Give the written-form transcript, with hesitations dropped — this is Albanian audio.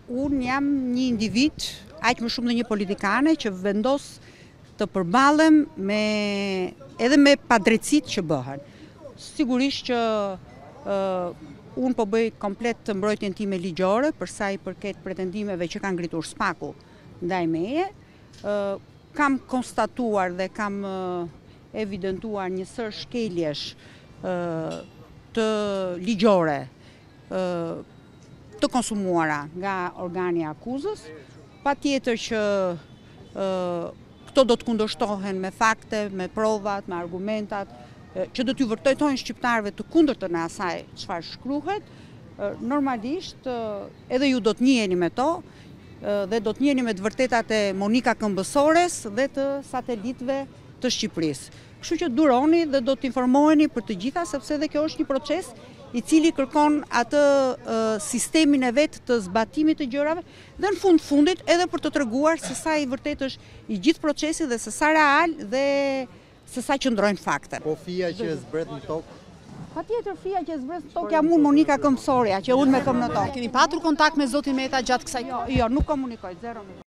unë jam një individ, aq më shumë dhe një politikane, që vendos të përballem edhe me padrejtësitë që bëhen. Sigurisht që unë po bëj komplet të mbrojtjen time ligjore për sa i përket pretendimeve që kanë ngritur SPAK-u ndaj meje. Kam konstatuar dhe kam evidentuar një sër shkeljesh të ligjore të konsumuara nga organi i akuzës. Patjetër që këto do të kundërshtohen me fakte, me provat, me argumentat, që do t'ju vërtetojnë shqiptarëve të kundërtën e asaj çfarë shkruhet. Normalisht edhe ju do të njiheni me to dhe do të njiheni me të vërtetat e Monika Këmbësores dhe të satelitëve të Shqipërisë. Kështu që duroni dhe do të informoheni për të gjitha, sepse edhe kjo është një proces i cili kërkon atë sistemin e vet të zbatimit të gjërave dhe në fundit edhe për të treguar se sa i vërtet është i gjithë procesi dhe se sa real dhe se sa qëndrojnë fakte. Po fija që zbret në tokë? Patjetër fija që zbret në tokë jam unë Monika Këmbësoria, që unë me këm në tokë. Keni patur kontakt me zotin Meta gjatë kësaj? Jo, nuk komunikoj, zero me